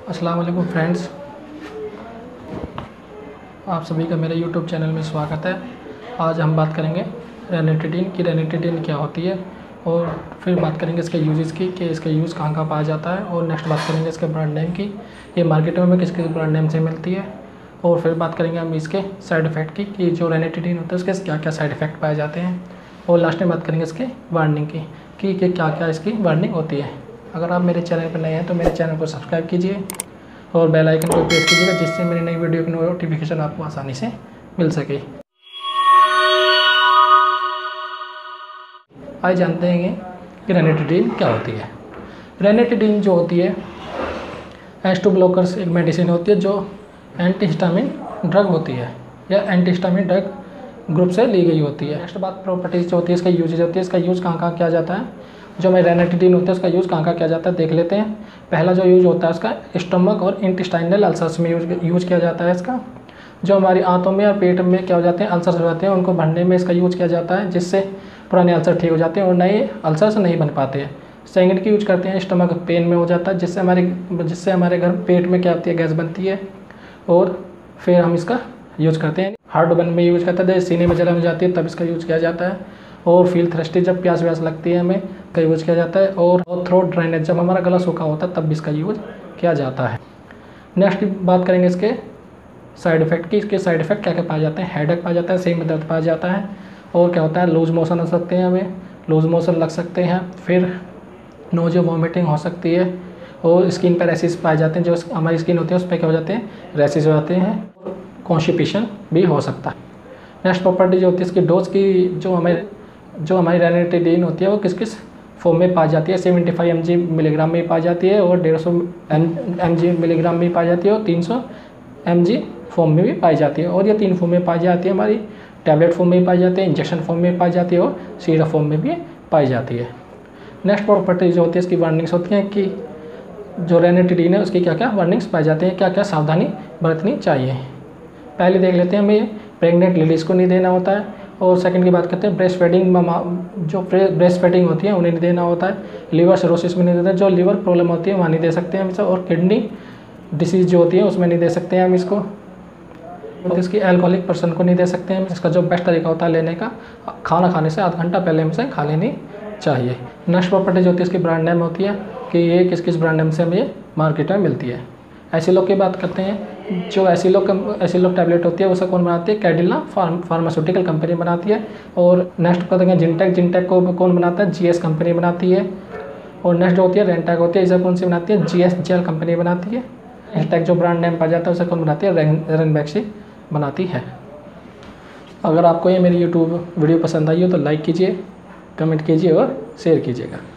अस्सलाम वालेकुम फ्रेंड्स, आप सभी का मेरे यूट्यूब चैनल में स्वागत है। आज हम बात करेंगे रेनिटिडीन की। रेनिटिडीन क्या होती है और फिर बात करेंगे इसके यूजेस की कि इसका यूज़ कहाँ कहाँ पाया जाता है, और नेक्स्ट बात करेंगे इसके ब्रांड नेम की, ये मार्केट में किस किस ब्रांड नेम से मिलती है, और फिर बात करेंगे हम इसके साइड इफ़ेक्ट की कि जो रेनिटिडीन होता है उसके क्या क्या साइड इफ़ेक्ट पाए जाते हैं, और लास्ट में बात करेंगे इसके वार्निंग की कि क्या क्या इसकी वार्निंग होती है। अगर आप मेरे चैनल पर नए हैं तो मेरे चैनल को सब्सक्राइब कीजिए और बेल आइकन को प्रेस कीजिएगा, जिससे मेरी नई वीडियो की नोटिफिकेशन आपको आसानी से मिल सके। आइए जानते हैं कि रेनिटिडीन क्या होती है। रेनिटिडीन जो होती है H2 ब्लॉकर्स एक मेडिसिन होती है जो एंटीहिस्टामिन ड्रग होती है या एंटीहिस्टामिन ड्रग ग्रुप से ली गई होती है। नेक्स्ट बात प्रॉपर्टीज़ जो होती है, इसका यूजेज होती है, इसका यूज़ कहाँ कहाँ किया जाता है। जो हमें रेनिटिडीन होता है उसका यूज़ कहाँ कहाँ किया जाता है देख लेते हैं। पहला जो यूज़ होता है उसका स्टमक और इंटेस्टाइनल अल्सर्स में यूज़ किया जाता है। इसका जो हमारी आंतों में और पेट में क्या हो जाते हैं, अल्सर्स हो जाते हैं, उनको भरने में इसका यूज़ किया जाता है, जिससे पुराने अल्सर ठीक हो जाते हैं और नए अल्सर्स नहीं बन पाते हैं। सेकंड की यूज करते हैं स्टमक पेन में हो जाता है, जिससे हमारे घर पेट में क्या होती है, गैस बनती है, और फिर हम इसका यूज़ करते हैं। हार्ट बर्न में यूज़ करते हैं, सीने में जलन हो जाती है तब इसका यूज़ किया जाता है, और फील थ्रस्टी जब प्यास व्यास लगती है हमें का यूज़ किया जाता है, और थ्रोट ड्राइनेज जब हमारा गला सूखा होता है तब भी इसका यूज़ किया जाता है। नेक्स्ट बात करेंगे इसके साइड इफ़ेक्ट की। इसके साइड इफ़ेक्ट क्या क्या पाए जाते हैं। हेडेक पाया जाता है, सिर में दर्द पाया जाता है, और क्या होता है लूज मोशन हो सकते हैं, हमें लूज मोशन लग सकते हैं, फिर नोज़िया वॉमिटिंग हो सकती है, और स्किन पर रैसेस पाए जाते हैं। जो हमारी स्किन होती है उस पर क्या हो जाते हैं, रैसेस हो जाते हैं, कॉन्स्टिपेशन भी हो सकता है। नेक्स्ट प्रॉपर्टी जो होती है इसकी डोज की, जो हमारी रेनिटिडीन होती है वो किस किस फॉर्म में पाई जाती है। 75 mg मिलीग्राम में पाई जाती है, और 150 mg मिलीग्राम में पाई जाती है, और 300 mg फॉर्म में भी पाई जाती है। और ये 3 फॉर्म में पाई जाती है, हमारी टैबलेट फॉर्म में पाई जाती है, इंजेक्शन फॉर्म में पाई जाती है, और सीरप फॉर्म में भी पाई जाती है। नेक्स्ट प्रॉपर्टी जो होती है इसकी वार्निंग्स होती हैं कि जो रेनिटिडीन है उसकी क्या क्या वार्निंग्स पाई जाते हैं, क्या क्या सावधानी बरतनी चाहिए। पहले देख लेते हैं, हमें प्रेग्नेंट लेडीज़ को नहीं देना होता है, और सेकंड की बात करते हैं ब्रेस्ट फीडिंग, जो ब्रेस्ट फीडिंग होती है उन्हें नहीं देना होता है। लिवर सिरोसिस में नहीं देते, जो लिवर प्रॉब्लम होती है वहाँ नहीं दे सकते हैं हम इसे, और किडनी डिसीज़ जो होती है उसमें नहीं दे सकते हैं हम इसको, और इसकी अल्कोहलिक पर्सन को नहीं दे सकते हैं। इसका जो बेस्ट तरीका होता है लेने का, खाना खाने से आधा घंटा पहले हम इसे खा लेनी चाहिए। नेक्स्ट प्रॉपर्टी जो होती है इसकी ब्रांड नेम होती है कि ये किस किस ब्रांड नेम से हमें ये मार्केट में मिलती है। एसिलोक की बात करते हैं, जो एसिलोक टैबलेट होती है उसे कौन बनाती है, कैडिला फार्मास्यूटिकल कंपनी बनाती है। और नेक्स्ट कहते हैं जिंटैक को कौन बनाता है, GS कंपनी बनाती है। और नेक्स्ट जो होती है रेंटैक होती है, इसे कौन सी बनाती है, GSGL कंपनी बनाती है। इंटैक जो ब्रांड नेम पाया जाता है उसे कौन बनाती है, रेनबैक्सी बनाती है। अगर आपको ये मेरी यूट्यूब वीडियो पसंद आई हो तो लाइक कीजिए, कमेंट कीजिए और शेयर कीजिएगा।